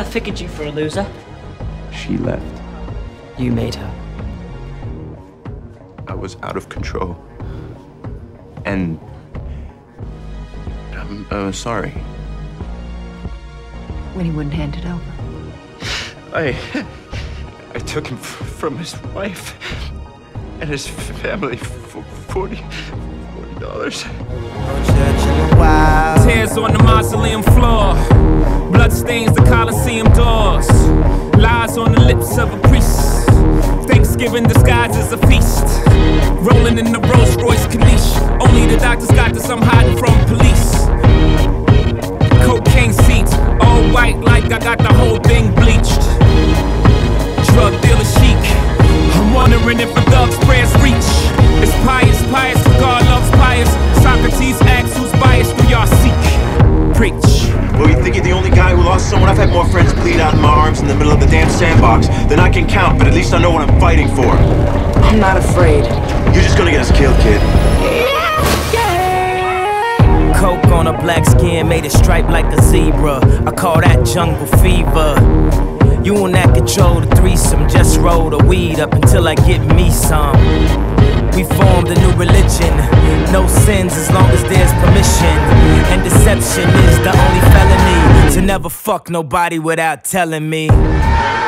figured you for a loser. She left. You made her. I was out of control. And I'm sorry. When he wouldn't hand it over. I took him from his wife and his family for $40. Tears on the mausoleum floor, blood stains the Coliseum doors, lies on the lips of a priest, Thanksgiving disguised as a feast, rolling in the Rolls Royce Caniche, only the doctors got this, I'm hiding from police. Cocaine seats, all white like I got the whole thing bleached. Drug dealer chic, I'm wondering if a thug's prayers reach. It's pious, pious, God loves pious. Socrates asks whose bias do y'all seek? Preach. Well, you think you're the only guy who lost someone? I've had more friends bleed out in my arms in the middle of the damn sandbox than I can count, but at least I know what I'm fighting for. I'm not afraid. You're just gonna get us killed, kid. Coke on a black skin made it stripe like a zebra. I call that jungle fever. You and that control the threesome. Just roll the weed up until I get me some. We formed a new religion. No sins as long as there's permission. And deception is the only felony. To never fuck nobody without telling me.